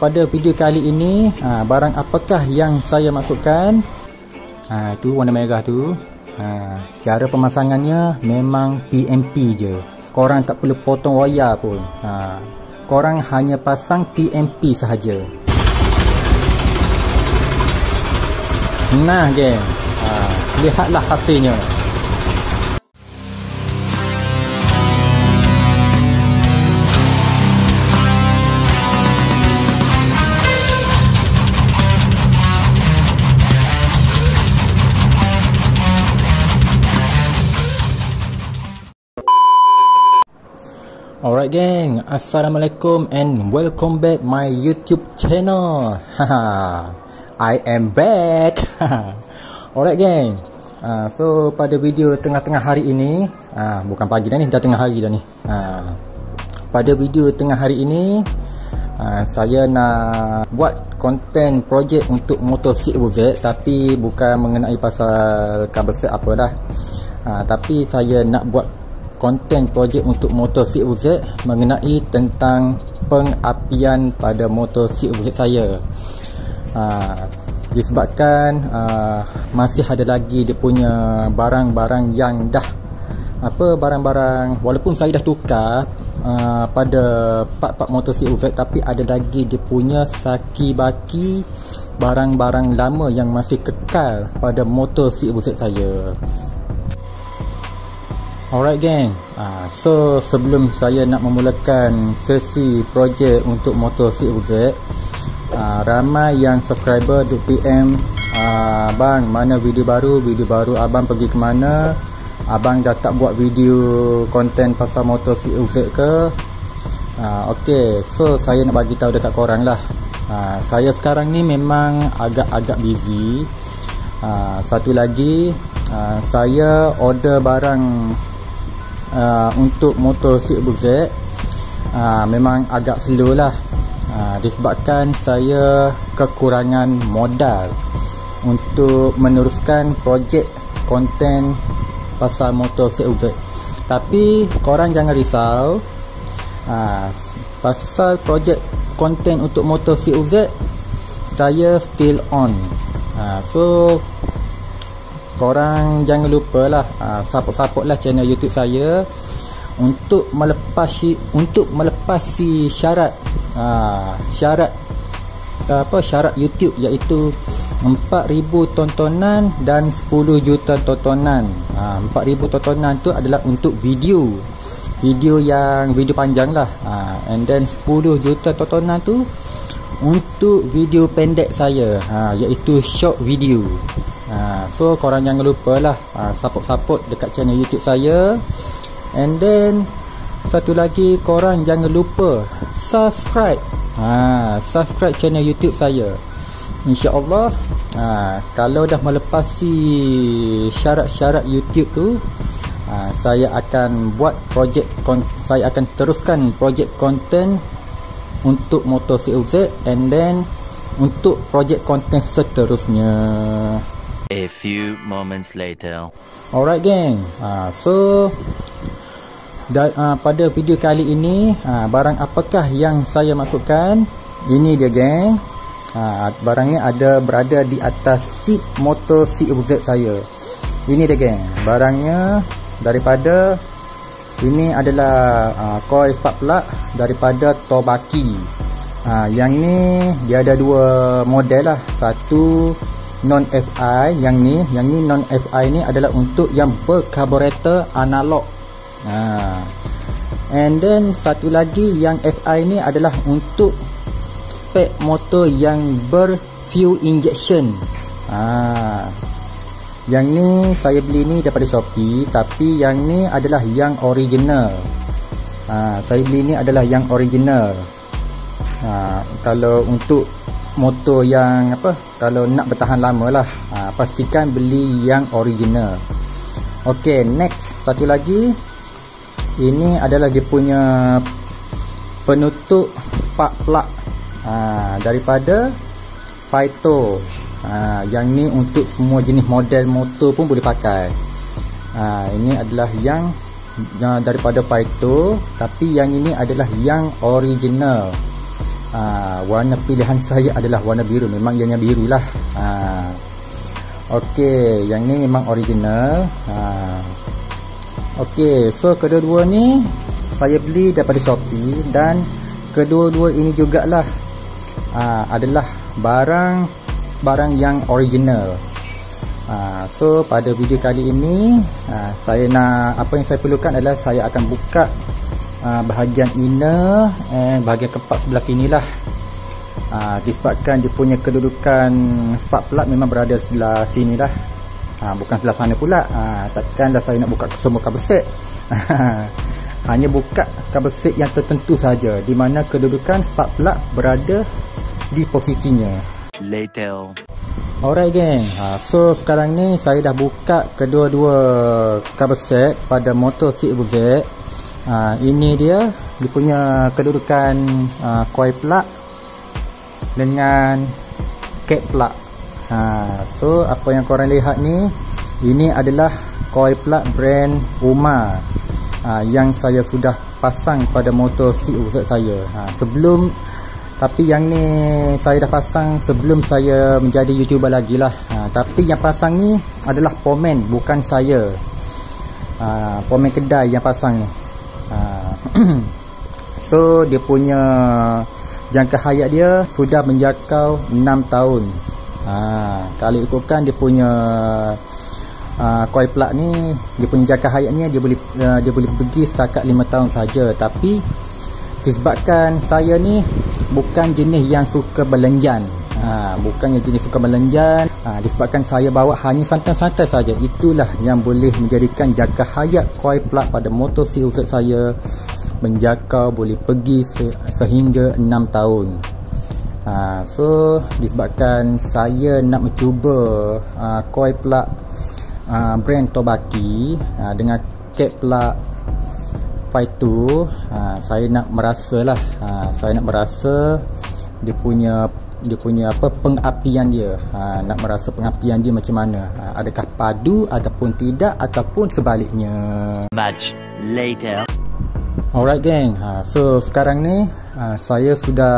pada video kali ini, barang apakah yang saya masukkan? Itu warna merah tu. Cara pemasangannya memang PMP je. Korang tak perlu potong wayar pun. Korang hanya pasang PMP sahaja. Nah geng, lihatlah hasilnya. Alright geng, Assalamualaikum and welcome back my YouTube channel. I am back. Alright geng, so pada video tengah-tengah hari ini, bukan pagi dah ni, dah tengah hari dah ni. Pada video tengah hari ini, saya nak buat konten projek untuk motor CX, tapi bukan mengenai pasal kabel set apa dah. Tapi saya nak buat konten projek untuk motor CX mengenai tentang pengapian pada motor CX saya. Disebabkan masih ada lagi dia punya barang-barang yang dah barang-barang, walaupun saya dah tukar pada part-part motor CX, tapi ada lagi dia punya saki-baki barang-barang lama yang masih kekal pada motor CX saya. Alright geng, so sebelum saya nak memulakan sesi projek untuk motor CX, ramai yang subscriber duk PM, bang mana video baru abang pergi ke mana, abang dah tak buat video konten pasal motor CX ke? Okay, so saya nak bagi tahu dekat korang lah, saya sekarang ni memang agak-agak busy. Satu lagi, saya order barang untuk motor CX, memang agak slow lah, disebabkan saya kekurangan modal untuk meneruskan projek konten pasal motor CX. Tapi korang jangan risau, pasal projek konten untuk motor CX saya still on. So korang jangan lupa lah, support lah channel YouTube saya untuk melepasi syarat syarat YouTube, iaitu 4,000 tontonan dan 10 juta tontonan. 4,000 tontonan tu adalah untuk video yang video panjang lah, and then 10 juta tontonan tu untuk video pendek saya, iaitu short video. So korang jangan lupa lah, support dekat channel YouTube saya. And then satu lagi, korang jangan lupa subscribe channel YouTube saya. InsyaAllah, kalau dah melepasi syarat-syarat YouTube tu, saya akan buat saya akan teruskan projek konten untuk motor CX, and then untuk projek konten seterusnya. A few moments later. Alright geng, so pada video kali ini, barang apakah yang saya masukkan? Ini dia geng, barangnya berada di atas seat motor CX saya. Ini dia geng, barangnya daripada, ini adalah coil spark plug daripada Tobaki. Yang ni dia ada dua model lah, satu non FI, yang ni non FI ni adalah untuk yang berkarburator analog. And then satu lagi yang FI ni adalah untuk spek motor yang berfuel injection. Yang ni saya beli ni daripada Shopee, tapi yang ni adalah yang original. Saya beli ni adalah yang original. Kalau untuk motor yang kalau nak bertahan lama lah, pastikan beli yang original. Ok, next, satu lagi, ini adalah dia punya penutup spark plug daripada Phyto. Yang ni untuk semua jenis model motor pun boleh pakai. Ini adalah yang daripada Phyto, tapi yang ini adalah yang original. Warna pilihan saya adalah warna biru. Memang ianya biru lah. Okey, yang ni memang original. Okey, so kedua-dua ni saya beli daripada Shopee, dan kedua-dua ini jugalah adalah barang yang original. So pada video kali ini saya nak, apa yang saya perlukan adalah saya akan buka bahagian inner and bahagian kepak sebelah sini lah. Disebabkan dia punya kedudukan spark plug memang berada sebelah sini lah, bukan sebelah sana pula. Takkanlah saya nak buka semua kabel set. Hanya buka kabel set yang tertentu saja, di mana kedudukan spark plug berada di posisinya. Later. Alright geng, so sekarang ni saya dah buka kedua-dua kabel set pada motor CX-UZ. Ini dia punya kedudukan coil plug dengan cap plug. So apa yang korang lihat ni, ini adalah coil plug brand Uma yang saya sudah pasang pada motor CX-UZ saya. Tapi yang ni saya dah pasang sebelum saya menjadi YouTuber lagi lah. Tapi yang pasang ni adalah Pomen, bukan saya. Pomen kedai yang pasang ni. So dia punya jangka hayat dia sudah menjangkau 6 tahun. Kalau ikutkan dia punya coil plug ni, dia punya jangka hayatnya dia boleh pergi setakat 5 tahun saja. Tapi disebabkan saya ni bukan jenis yang suka berlenjan, disebabkan saya bawa hanya santai-santai saja, itulah yang boleh menjadikan jangka hayat coil plug pada motor CX-UZ saya menjangkau boleh pergi sehingga 6 tahun. So disebabkan saya nak mencuba coil plug brand Tobaki dengan cap plug Fight2, saya nak merasa dia punya pengapian dia. Nak merasa pengapian dia macam mana, adakah padu ataupun tidak, ataupun sebaliknya. Much later. Alright geng, so sekarang ni saya sudah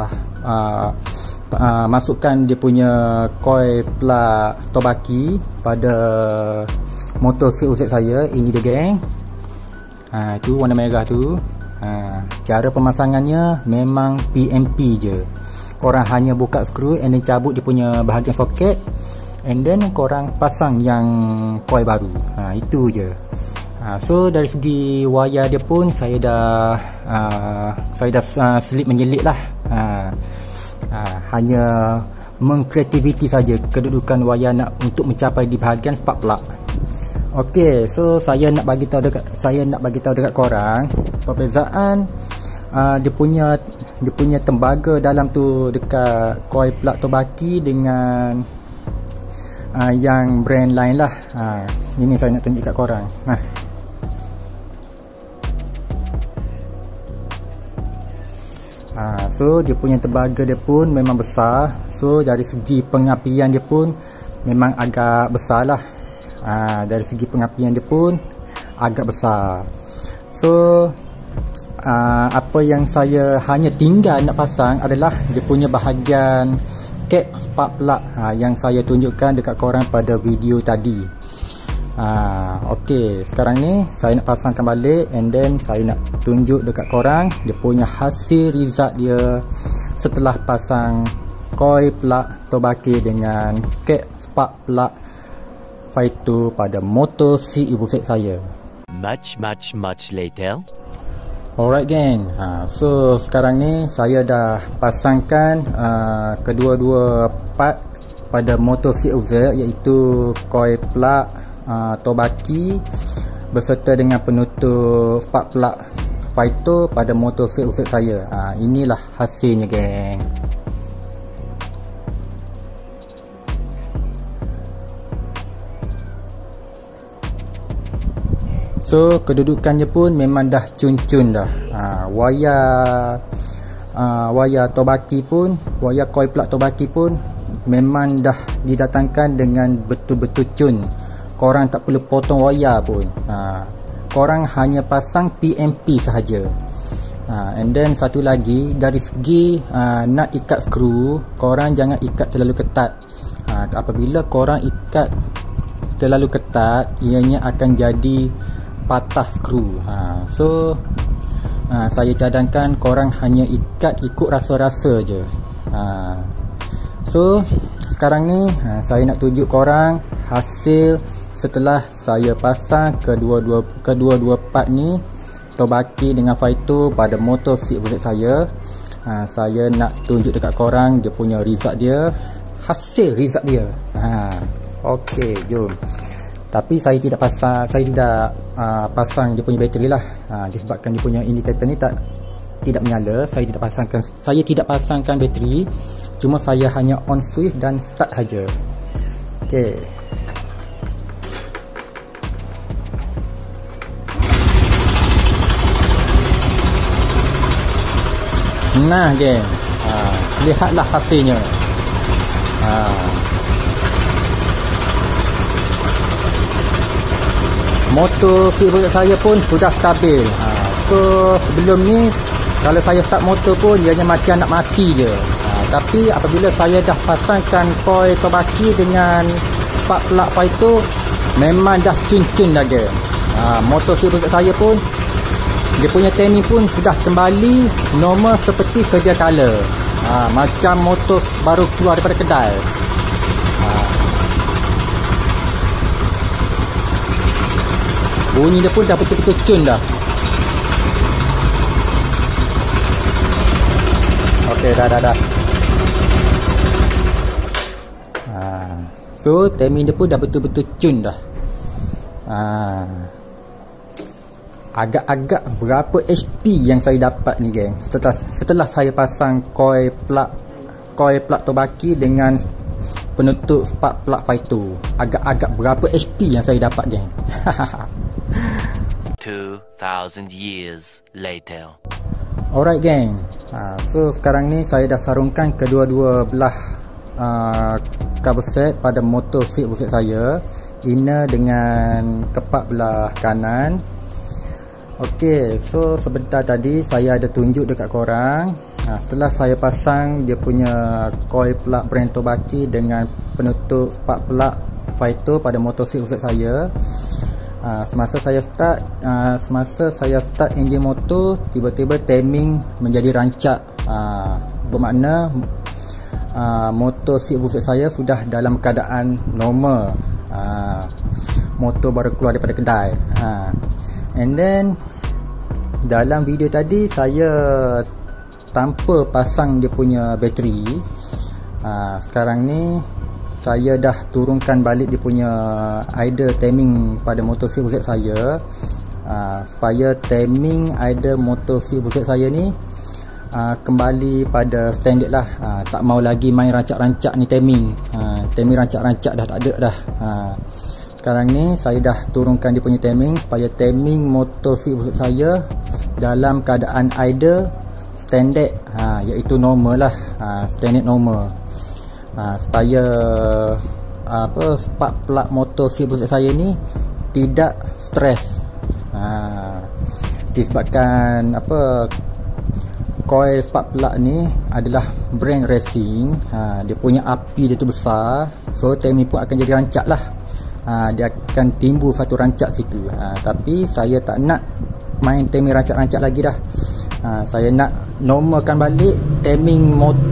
masukkan dia punya coil plug Tobaki pada motor CX-UZ saya. Ini dia geng, itu warna merah tu. Cara pemasangannya memang PMP je. Korang hanya buka skru and then cabut dia punya bahagian soket, and then korang pasang yang coil baru. Itu je. So dari segi wayar dia pun saya dah selip menyelit lah. Hanya mengkreativiti saja kedudukan wayar untuk mencapai di bahagian spark plug. Okey, so saya nak bagi tahu dekat korang perbezaan dia punya tembaga dalam tu dekat coil plug Tobaki dengan yang brand lain lah. Ini saya nak tunjuk kat korang. So dia punya tembaga dia pun memang besar. So dari segi pengapian dia pun memang agak besar lah. Dari segi pengapian dia pun agak besar. So apa yang saya hanya tinggal nak pasang adalah dia punya bahagian cap spark plug yang saya tunjukkan dekat korang pada video tadi. Okey, sekarang ni saya nak pasangkan balik, and then saya nak tunjuk dekat korang dia punya hasil result dia setelah pasang coil plug Tobaki dengan cap spark plug Fight2 pada motor CX-UZ saya. Much later. Alright geng, so sekarang ni saya dah pasangkan kedua-dua part pada motor CX-UZ, iaitu coil plug Tobaki beserta dengan penutup spark plug Fight2 pada motor CX-UZ saya. Inilah hasilnya geng. So kedudukannya pun memang dah cun-cun dah. Wayar Tobaki pun, wayar coil plug Tobaki pun memang dah didatangkan dengan betul-betul cun. Korang tak perlu potong wayar pun. Korang hanya pasang PMP sahaja. And then satu lagi, dari segi nak ikat skru, korang jangan ikat terlalu ketat. Apabila korang ikat terlalu ketat, ianya akan jadi patah skru. So saya cadangkan korang hanya ikat ikut rasa-rasa je. So sekarang ni saya nak tunjuk korang hasil setelah saya pasang kedua-dua part ni, Tobaki dengan Faito pada motor seat buset saya. Saya nak tunjuk dekat korang dia punya result dia, hasil result dia. Okey, jom. Tapi saya tidak pasang dia punya bateri lah. Disebabkan dia punya indikator ni tidak menyala, saya tidak pasangkan bateri. Cuma saya hanya on switch dan start saja. Okey. Nah geng, lihatlah hasilnya. Motor seat buset saya pun sudah stabil. So sebelum ni kalau saya start motor pun dia macam nak mati je. Tapi apabila saya dah pasangkan coil Tobaki dengan spark plug Faito, memang dah cun-cun dah geng. Motor seat buset saya pun, dia punya timing pun sudah kembali normal seperti sedia kala. Macam motor baru keluar daripada kedai. Bunyi dia pun dah betul-betul cun dah. Okey, dah. So timing dia pun dah betul-betul cun dah. Agak-agak berapa HP yang saya dapat ni geng, setelah saya pasang coil plug Tobaki dengan penutup spark plug Faito. Agak-agak berapa HP yang saya dapat geng. 2000 years later. Alright geng, so sekarang ni saya dah sarungkan kedua-dua belah cover set pada motor seat buset saya, inner dengan kepak belah kanan. Okey, so sebentar tadi saya ada tunjuk dekat korang. Setelah saya pasang dia punya coil plug brand Tobaki dengan penutup spark plug Faito pada motor seat buset saya, semasa saya start enjin motor, tiba-tiba timing menjadi rancak. Bermakna motor seat buset saya sudah dalam keadaan normal. Motor baru keluar daripada kedai. And then dalam video tadi saya tanpa pasang dia punya bateri. Sekarang ni saya dah turunkan balik dia punya idle timing pada motor seat buset saya, supaya timing idle motor seat buset saya ni kembali pada standard lah. Tak mau lagi main rancak-rancak ni timing. Timing rancak-rancak dah tak ada dah. Sekarang ni saya dah turunkan dia punya timing supaya timing motor seat buset saya dalam keadaan idle standard, iaitu normal lah, standard normal. Supaya spark plug motor seat buset saya ni tidak stres. Disebabkan coil spark plug ni adalah brand racing, dia punya api dia tu besar, so timing pun akan jadi rancak lah. Dia akan timbul satu rancak situ. Tapi saya tak nak main timing rancak-rancak lagi dah. Saya nak normalkan balik timing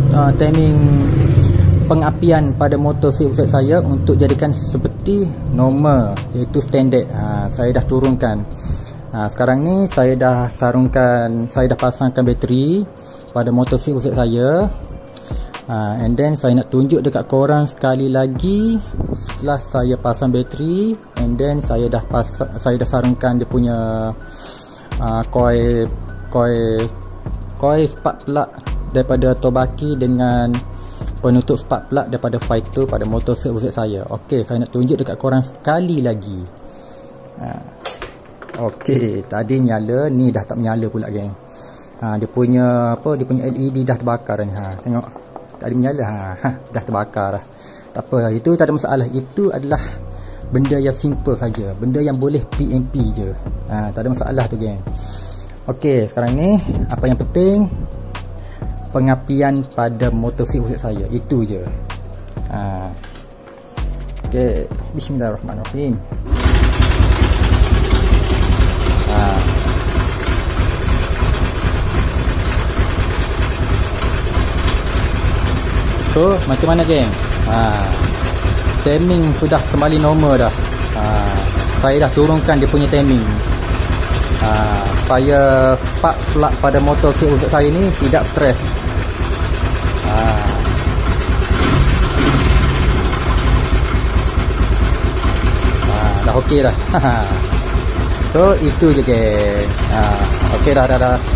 pengapian pada motor seat buset saya untuk jadikan seperti normal, iaitu standard. Saya dah turunkan. Sekarang ni saya dah pasangkan bateri pada motor seat buset saya. And then saya nak tunjuk dekat korang sekali lagi setelah saya pasang bateri, and then saya dah sarungkan dia punya coil spark plug daripada Tobaki dengan penutup spark plug daripada Faito pada motor seat buset saya. Okey, saya nak tunjuk dekat korang sekali lagi. Okey, tadi nyala, ni dah tak menyala pula geng. Dia punya LED dah terbakar ni. Tengok, tadi menyala, dah terbakar dah. Tak apa, itu tak ada masalah. Itu adalah benda yang simple saja, benda yang boleh PMP je. Tak ada masalah tu geng. Okey, sekarang ni apa yang penting, pengapian pada motor C usik saya, itu je. Okey, bismillahirrahmanirrahim. So, macam mana geng? Timing sudah kembali normal dah. Saya dah turunkan dia punya timing. Supaya spark plug pada motor C usik saya ni tidak stres. Dah okey dah. So, itu je geng. Okey dah.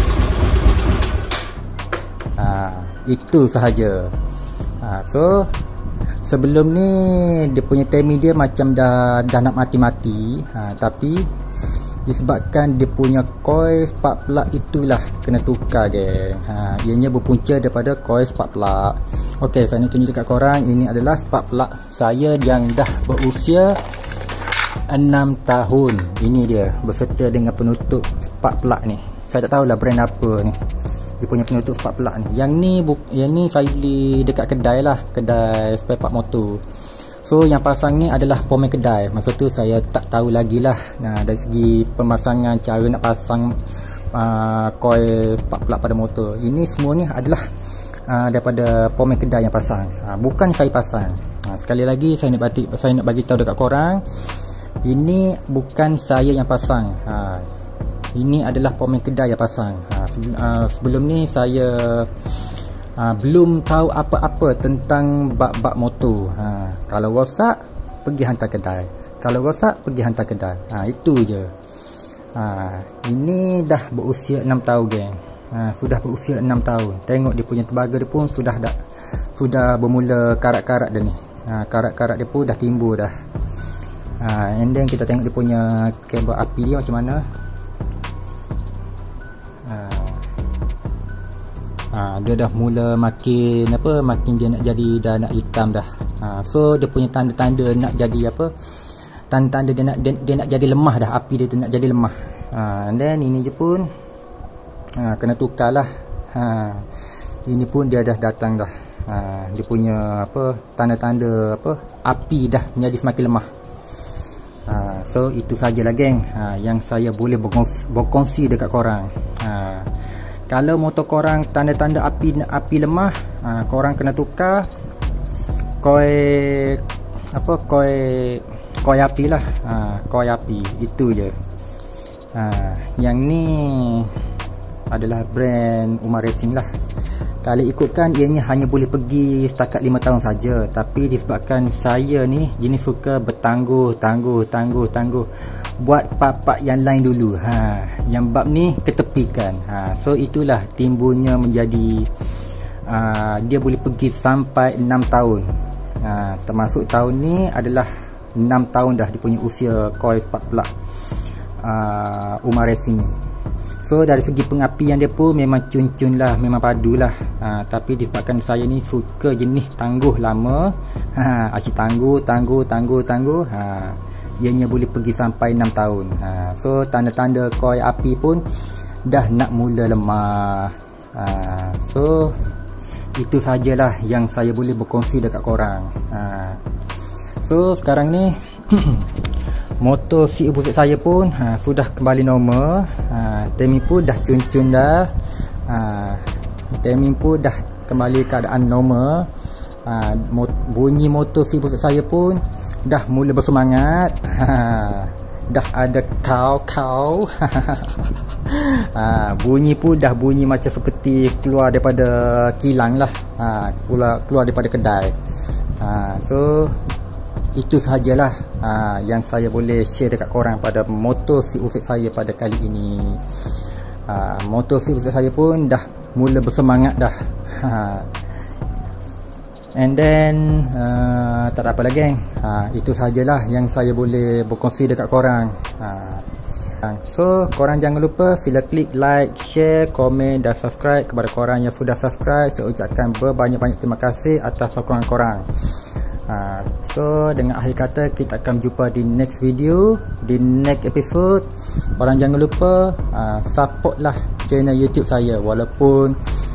Itu sahaja. So sebelum ni dia punya timing dia macam dah nak mati-mati, tapi disebabkan dia punya coil spark plug itulah kena tukar geng. Ianya berpunca daripada coil spark plug. Okey, saya nak tunjuk dekat korang, ini adalah spark plug saya yang dah berusia 6 tahun. Ini dia berserta dengan penutup spark plug ni. Saya tak tahulah brand apa ni, dia punya penutup spark plug ni. Yang ni saya beli dekat kedai lah, kedai spare part motor. So yang pasang ni adalah pomen kedai. Masa tu saya tak tahu lagi lah. Dari segi pemasangan, cara nak pasang coil spark plug pada motor, ini semua ni adalah daripada pomen kedai yang pasang, bukan saya pasang. Sekali lagi saya nak bagi tahu dekat korang, ini bukan saya yang pasang. Ini adalah pomen kedai yang pasang. Sebelum ni saya belum tahu apa-apa tentang bab-bab motor. Kalau rosak, pergi hantar kedai. Itu je. Ini dah berusia 6 tahun geng. Sudah berusia 6 tahun. Tengok dia punya tebaga dia pun sudah bermula karat-karat dah ni. Karat-karat dia pun dah timbul dah. And then kita tengok dia punya kabel api dia macam mana. Dia dah mula makin dia nak jadi dah nak hitam dah. So dia punya tanda-tanda nak jadi tanda-tanda dia nak jadi lemah dah, api dia tu nak jadi lemah. And then ini je pun kena tukar lah. Ini pun dia dah datang dah. Dia punya tanda-tanda api dah menjadi semakin lemah. So itu sajalah geng yang saya boleh berkongsi dekat korang. Kalau motor korang tanda-tanda api lemah, korang kena tukar koil api lah. Koil api, itu je. Yang ni adalah brand Umar Racing lah. Kalau ikutkan, ianya hanya boleh pergi setakat 5 tahun saja. Tapi disebabkan saya ni jenis suka bertangguh, buat part-part yang lain dulu. Yang bab ni ketepikan. So itulah timbulnya menjadi dia boleh pergi sampai 6 tahun. Termasuk tahun ni adalah 6 tahun dah dia punya usia coil spark plug Umar Racing ni. So dari segi pengapian dia pun memang cun-cun lah, memang padu lah. Tapi disebabkan saya ni suka jenis tangguh lama, asyik tangguh, ianya boleh pergi sampai 6 tahun. So tanda-tanda coil api pun dah nak mula lemah. So itu sajalah yang saya boleh berkongsi dekat korang. So sekarang ni motor C usik saya pun sudah kembali normal. Timing pun dah cun-cun dah. Timing pun dah kembali keadaan normal. Bunyi motor C usik saya pun dah mula bersemangat. Dah ada kau. Bunyi pun dah bunyi macam seperti keluar daripada kilang lah. Keluar daripada kedai. So itu sahajalah yang saya boleh share dekat korang pada motor C usik saya pada kali ini. Motor C usik saya pun dah mula bersemangat dah. And then tak ada apa lagi geng. Itu sahajalah yang saya boleh berkongsi dekat korang. So korang jangan lupa sila klik like, share, komen dan subscribe. Kepada korang yang sudah subscribe, saya ucapkan berbanyak-banyak terima kasih atas sokongan korang. So dengan akhir kata, kita akan jumpa di next video, di next episode. Korang jangan lupa support lah channel YouTube saya, walaupun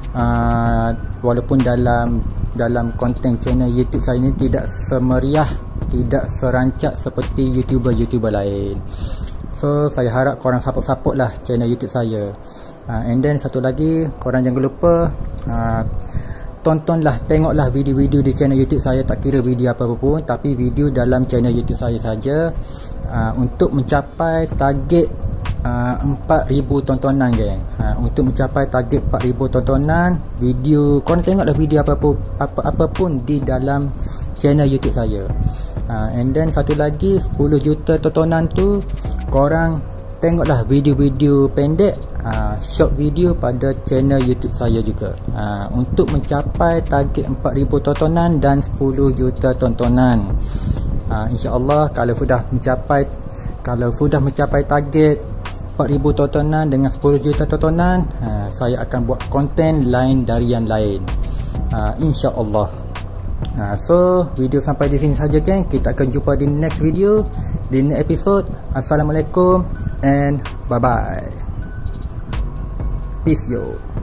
dalam konten channel YouTube saya ni tidak semeriah, tidak serancak seperti YouTuber lain. So saya harap korang support lah channel YouTube saya. And then satu lagi, korang jangan lupa tontonlah, tengoklah video-video di channel YouTube saya, tak kira video apa pun, tapi video dalam channel YouTube saya saja, untuk mencapai target 4,000 tontonan, geng. Untuk mencapai target 4,000 tontonan video, korang tengoklah video apa pun di dalam channel YouTube saya. And then satu lagi, 10 juta tontonan tu korang tengoklah video-video pendek, short video pada channel YouTube saya juga, untuk mencapai target 4,000 tontonan dan 10 juta tontonan. InsyaAllah kalau sudah mencapai target 4,000 tontonan dengan 10 juta tontonan, saya akan buat konten lain dari yang lain, InsyaAllah. So video sampai di sini saja, geng. Kita akan jumpa di next video, di next episode. Assalamualaikum and bye bye. Peace yo.